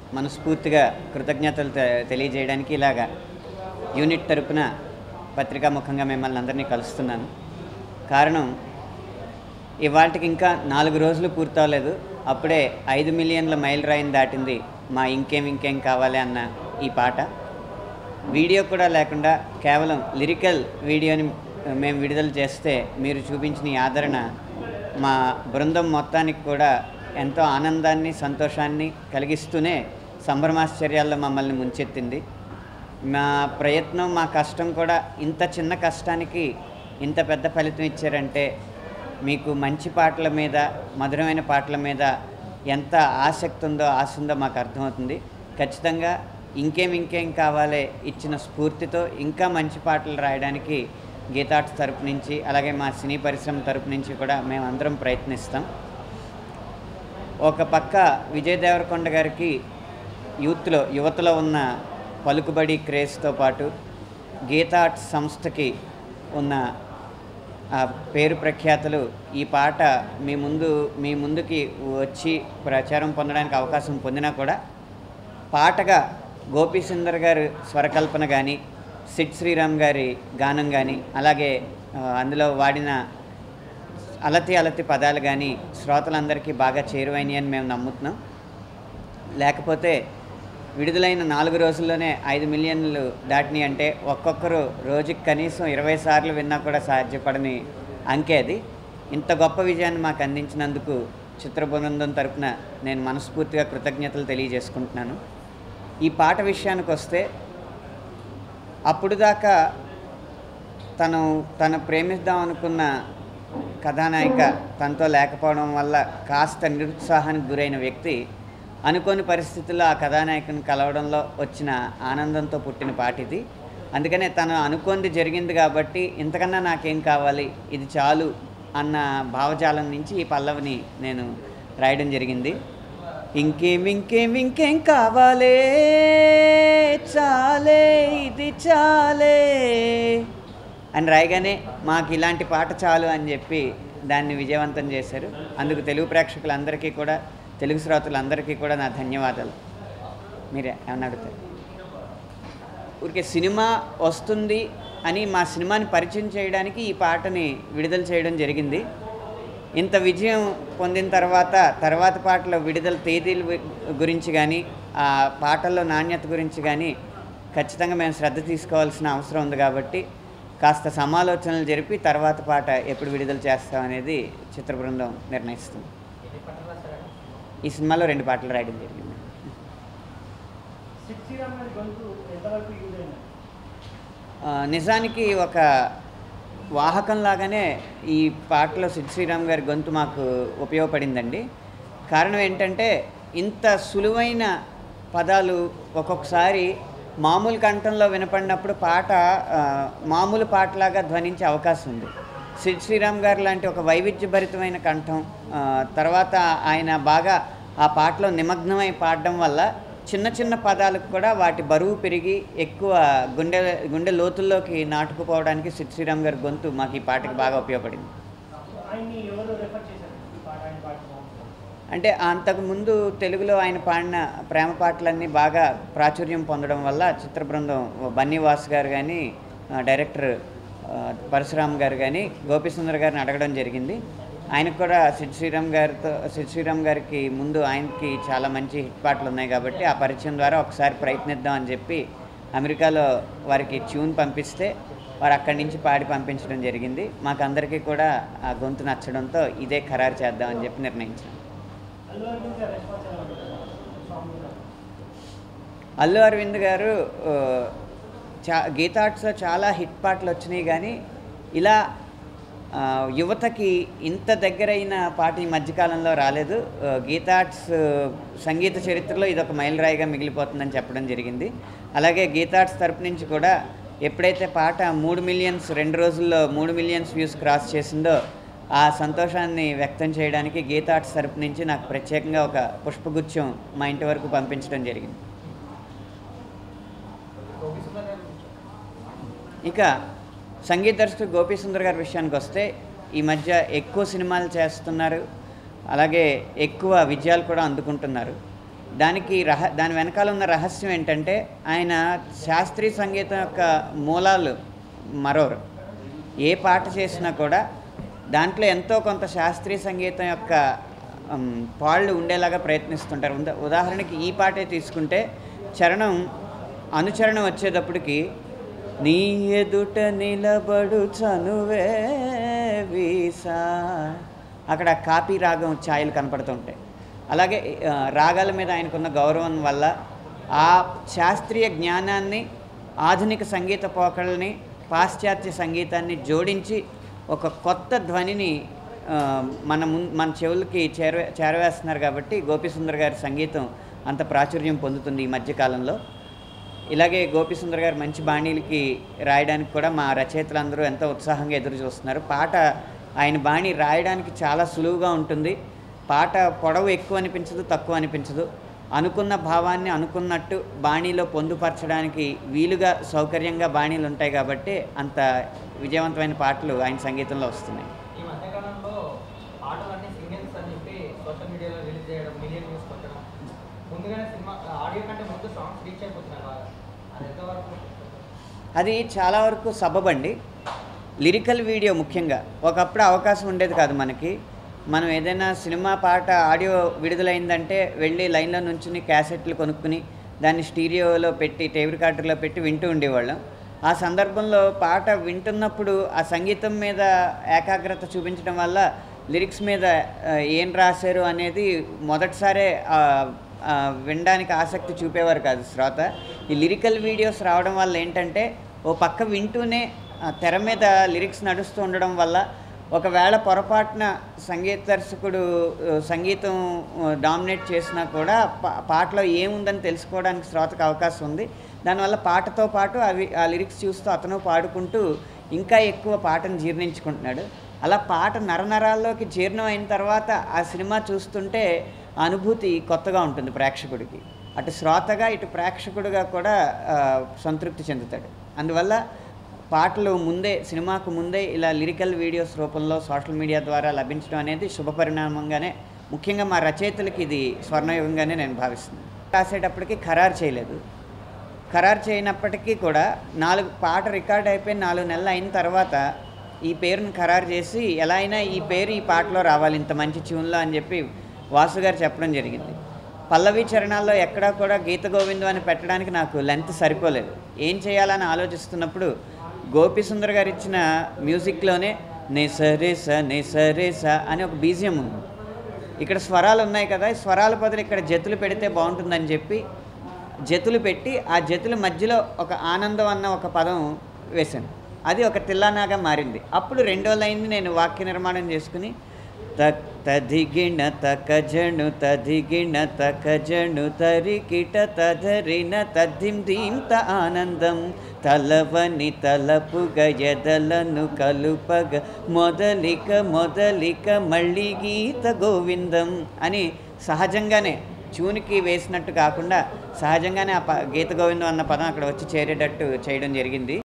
మనస్ఫూర్తిగా కృతజ్ఞతలు తెలియజేయడానికి ఇలాగా యూనిట్ తరపున పత్రికాముఖంగా మిమ్మల్ని అందరినీ కలుస్తున్నాను. కారణం, ఇవాళకి ఇంకా 4 రోజులు పూర్తవలేదు, అప్పుడే 5 మిలియన్ల మైలురాయిని దాటింది మా ఇంకేం కావాలి అన్న ఈ పాట. వీడియో కూడా లేకుండా కేవలం లిరికల్ వీడియోని మేము విడుదల చేస్తే మీరు చూపించిన ఈ ఆదరణ మా బృందం మొత్తానికి కూడా ఎంతో ఆనందాన్ని, సంతోషాన్ని కలిగిస్తూనే సంభ్రమాశ్చర్యాల్లో మమ్మల్ని ముంచెత్తింది. మా ప్రయత్నం, మా కష్టం కూడా ఇంత చిన్న కష్టానికి ఇంత పెద్ద ఫలితం ఇచ్చారంటే మీకు మంచి పాటల మీద, మధురమైన పాటల మీద ఎంత ఆసక్తి ఉందో, ఆశ ఉందో మాకు అర్థమవుతుంది. ఖచ్చితంగా ఇంకేం కావాలి ఇచ్చిన స్ఫూర్తితో ఇంకా మంచి పాటలు రాయడానికి గీతార్ట్స్ తరపు నుంచి, అలాగే మా సినీ పరిశ్రమ తరపు నుంచి కూడా మేమందరం ప్రయత్నిస్తాం. ఒక పక్క విజయ్ దేవరకొండ గారికి యువతలో ఉన్న పలుకుబడి క్రేజ్తో పాటు గీతార్ట్స్ సంస్థకి ఉన్న పేరు ప్రఖ్యాతులు ఈ పాట మీ ముందుకి వచ్చి ప్రచారం పొందడానికి అవకాశం పొందినా కూడా పాటగా గోపీ సుందర్ గారు స్వరకల్పన కానీ, సిడ్ శ్రీరామ్ గారి గానం కానీ, అలాగే అందులో వాడిన అలతి పదాలు కానీ శ్రోతలందరికీ బాగా చేరువైనవి అని మేము నమ్ముతున్నాం. లేకపోతే విడుదలైన 4 రోజుల్లోనే 5 మిలియన్లు దాటినాయి అంటే ఒక్కొక్కరు రోజుకి కనీసం 20 సార్లు విన్నా కూడా సాధ్యపడని అంకె అది. ఇంత గొప్ప విజయాన్ని మాకు అందించినందుకు చిత్ర బృందం తరపున నేను మనస్ఫూర్తిగా కృతజ్ఞతలు తెలియజేసుకుంటున్నాను. ఈ పాట విషయానికి వస్తే, అప్పుడు దాకా తను ప్రేమిద్దాం అనుకున్న కథానాయిక తనతో లేకపోవడం వల్ల కాస్త నిరుత్సాహానికి గురైన వ్యక్తి అనుకోని పరిస్థితుల్లో ఆ కథానాయకుని కలవడంలో వచ్చిన ఆనందంతో పుట్టిన పాట ఇది. అందుకనే తను అనుకోనిది జరిగింది కాబట్టి ఇంతకన్నా నాకేం కావాలి, ఇది చాలు అన్న భావజాలం నుంచి ఈ పల్లవిని నేను రాయడం జరిగింది. ఇంకేం కావాలే, చాలే ఇది చాలే అని రాయగానే మాకు ఇలాంటి పాట చాలు అని చెప్పి దాన్ని విజయవంతం చేశారు. అందుకు తెలుగు ప్రేక్షకులందరికీ కూడా, తెలుగు శ్రోతలందరికీ కూడా నా ధన్యవాదాలు. మీరే ఏమన్నా అడుగుతారు? ఊరికే సినిమా వస్తుంది అని మా సినిమాని పరిచయం చేయడానికి ఈ పాటని విడుదల చేయడం జరిగింది. ఇంత విజయం పొందిన తర్వాత పాటల విడుదల తేదీల గురించి కానీ, ఆ పాటల్లో నాణ్యత గురించి కానీ ఖచ్చితంగా మేము శ్రద్ధ తీసుకోవాల్సిన అవసరం ఉంది. కాబట్టి కాస్త సమాలోచనలు జరిపి తర్వాత పాట ఎప్పుడు విడుదల చేస్తామనేది చిత్ర బృందం నిర్ణయిస్తుంది. ఈ సినిమాలో 2 పాటలు రాయడం జరిగింది. నిజానికి ఒక వాహకం లాగానే ఈ పాటలో సిద్ శ్రీరామ్ గారి గొంతు మాకు ఉపయోగపడిందండి. కారణం ఏంటంటే, ఇంత సులువైన పదాలు ఒక్కొక్కసారి మామూలు కంఠంలో వినపడినప్పుడు పాట మామూలు పాటలాగా ధ్వనించే అవకాశం ఉంది. సిద్ శ్రీరామ్ గారు లాంటి ఒక వైవిధ్యభరితమైన కంఠం, తర్వాత ఆయన బాగా ఆ పాటలో నిమగ్నమై పాడడం వల్ల చిన్న పదాలకు కూడా వాటి బరువు పెరిగి ఎక్కువ గుండె లోతుల్లోకి నాటుకుపోవడానికి సిద్ శ్రీరామ్ గారి గొంతు మాకు ఈ పాటకి బాగా ఉపయోగపడింది. అంటే అంతకుముందు తెలుగులో ఆయన పాడిన ప్రేమ పాటలన్నీ బాగా ప్రాచుర్యం పొందడం వల్ల చిత్ర బృందం బన్నీవాస్ గారు కానీ, డైరెక్టర్ పరశురామ్ గారు కానీ గోపీ సుందర్ గారిని అడగడం జరిగింది. ఆయనకు కూడా సిద్ శ్రీరామ్ గారికి ముందు ఆయనకి చాలా మంచి హిట్ పాటలు ఉన్నాయి కాబట్టి ఆ పరిచయం ద్వారా ఒకసారి ప్రయత్నిద్దాం అని చెప్పి అమెరికాలో వారికి ట్యూన్ పంపిస్తే వారు అక్కడి నుంచి పాడి పంపించడం జరిగింది. మాకందరికీ కూడా ఆ గొంతు నచ్చడంతో ఇదే ఖరారు చేద్దామని చెప్పి నిర్ణయించాం. అల్లు అరవింద్ గారు గీతార్ట్స్లో చాలా హిట్ పాటలు వచ్చినాయి, కానీ ఇలా యువతకి ఇంత దగ్గరైన పాట ఈ మధ్యకాలంలో రాలేదు. గీతార్ట్స్ సంగీత చరిత్రలో ఇదొక మైలురాయిగా మిగిలిపోతుందని చెప్పడం జరిగింది. అలాగే గీతార్ట్స్ తరపు నుంచి కూడా ఎప్పుడైతే పాట 3 మిలియన్స్ 2 రోజుల్లో 3 మిలియన్స్ వ్యూస్ క్రాస్ చేసిందో ఆ సంతోషాన్ని వ్యక్తం చేయడానికి గీతార్ట్స్ తరపు నుంచి నాకు ప్రత్యేకంగా ఒక పుష్పగుచ్చం మా ఇంటి వరకు పంపించడం జరిగింది. ఇక సంగీత దర్శకుడు గోపీ సుందర్ గారి విషయానికి వస్తే, ఈ మధ్య ఎక్కువ సినిమాలు చేస్తున్నారు, అలాగే ఎక్కువ విజయాలు కూడా అందుకుంటున్నారు. దాని వెనకాల ఉన్న రహస్యం ఏంటంటే ఆయన శాస్త్రీయ సంగీతం యొక్క మూలాలు మరోరు. ఏ పాట చేసినా కూడా దాంట్లో ఎంతో కొంత శాస్త్రీయ సంగీతం యొక్క పాళ్ళు ఉండేలాగా ప్రయత్నిస్తుంటారు. ఉదాహరణకి ఈ పాటే తీసుకుంటే చరణం అనుచరణం వచ్చేటప్పటికి నీ ఎదుట నిలబడు చనువే వీసా, అక్కడ కాపీ రాగం ఛాయలు కనపడుతుంటాయి. అలాగే రాగాల మీద ఆయనకున్న గౌరవం వల్ల ఆ శాస్త్రీయ జ్ఞానాన్ని, ఆధునిక సంగీత పోకళ్ళని, పాశ్చాత్య సంగీతాన్ని జోడించి ఒక కొత్త ధ్వనిని మన చెవులకి చేరవేస్తున్నారు. కాబట్టి గోపీసుందర్ గారి సంగీతం అంత ప్రాచుర్యం పొందుతుంది ఈ మధ్యకాలంలో. ఇలాగే గోపీసుందర్ గారు మంచి బాణీలకి రాయడానికి కూడా మా రచయితలందరూ ఎంతో ఉత్సాహంగా ఎదురు చూస్తున్నారు. పాట ఆయన బాణీ రాయడానికి చాలా సులువుగా ఉంటుంది. పాట పొడవు ఎక్కువ అనిపించదు, తక్కువ అనిపించదు. అనుకున్న భావాన్ని అనుకున్నట్టు బాణీలో పొందుపరచడానికి వీలుగా సౌకర్యంగా బాణీలు ఉంటాయి. కాబట్టి అంత విజయవంతమైన పాటలు ఆయన సంగీతంలో వస్తున్నాయి. ఈ మధ్యకాలంలో పాటలన్నీ సింగిల్స్ అని చెప్పి సోషల్ మీడియాలో రిలీజ్ చేయడం, మిలియన్ వ్యూస్ కొట్టడం, ముందుగానే సినిమా ఆడియో కంటే ముందు సాంగ్స్ రీచ్ అయిపోతున్నారు బాగా. అది ఎంతవరకు? అది చాలా వరకు సబబండి. లిరికల్ వీడియో ముఖ్యంగా ఒకప్పుడు అవకాశం ఉండేది కాదు మనకి. మనం ఏదైనా సినిమా పాట ఆడియో విడుదలైందంటే వెళ్ళి లైన్లో నుంచుని క్యాసెట్లు కొనుక్కుని దాన్ని స్టీరియోలో పెట్టి టేప్ రికార్డర్లో పెట్టి వింటూ ఉండేవాళ్ళం. ఆ సందర్భంలో పాట వింటున్నప్పుడు ఆ సంగీతం మీద ఏకాగ్రత చూపించడం వల్ల లిరిక్స్ మీద ఏం రాశారు అనేది మొదటిసారే వినడానికి ఆసక్తి చూపేవారు కాదు శ్రోత. ఈ లిరికల్ వీడియోస్ రావడం వల్ల ఏంటంటే ఓ పక్క వింటూనే తెర మీద లిరిక్స్ నడుస్తూ ఉండడం వల్ల ఒకవేళ పొరపాటున సంగీత దర్శకుడు సంగీతం డామినేట్ చేసినా కూడా పాటలో ఏముందని తెలుసుకోవడానికి శ్రోతకు అవకాశం ఉంది. దానివల్ల పాటతో పాటు ఆ లిరిక్స్ చూస్తూ అతను పాడుకుంటూ ఇంకా ఎక్కువ పాటను జీర్ణించుకుంటున్నాడు. అలా పాట నరనరాల్లోకి జీర్ణం అయిన తర్వాత ఆ సినిమా చూస్తుంటే అనుభూతి కొత్తగా ఉంటుంది ప్రేక్షకుడికి. అటు శ్రోతగా ఇటు ప్రేక్షకుడిగా కూడా సంతృప్తి చెందుతాడు. అందువల్ల పాటలు సినిమాకు ముందే ఇలా లిరికల్ వీడియోస్ రూపంలో సోషల్ మీడియా ద్వారా లభించడం అనేది శుభపరిణామంగానే, ముఖ్యంగా మా రచయితలకి ఇది స్వర్ణయుగంగానే నేను భావిస్తున్నాను. రాసేటప్పటికి ఖరారు చేయలేదు. ఖరారు చేయనప్పటికీ కూడా పాట రికార్డ్ అయిపోయి 4 నెలలు అయిన తర్వాత ఈ పేరుని ఖరారు చేసి ఎలా అయినా ఈ పేరు ఈ పాటలో రావాలి ఇంత మంచి ట్యూన్లో అని చెప్పి వాసు గారు చెప్పడం జరిగింది. పల్లవి చరణాల్లో ఎక్కడా కూడా గీత గోవిందం అని పెట్టడానికి నాకు లెంత్ సరిపోలేదు. ఏం చేయాలని ఆలోచిస్తున్నప్పుడు గోపీసుందర్ గారు ఇచ్చిన మ్యూజిక్లోనే నెసరేస నెసరేస అని ఒక బీజియం ఉంది. ఇక్కడ స్వరాలు ఉన్నాయి కదా, ఈ స్వరాల బదులు ఇక్కడ జతులు పెడితే బాగుంటుందని చెప్పి జతులు పెట్టి ఆ జతుల మధ్యలో ఒక ఆనందం అన్న ఒక పదం వేశాను. అది ఒక తిల్లానాగా మారింది. అప్పుడు రెండో లైన్ని నేను వాక్య నిర్మాణం చేసుకుని తదిగిణ తకజను తదిగిణ తకజను తరికిట తధరిన తద్దింత ఆనందం తలవని తలపుగ ఎదలను కలుపగ మొదలిక మళ్ళీ గీత గోవిందం అని సహజంగానే ట్యూన్కి వేసినట్టు కాకుండా సహజంగానే గీత గోవిందం అన్న పదం అక్కడ వచ్చి చేరేటట్టు చేయడం జరిగింది.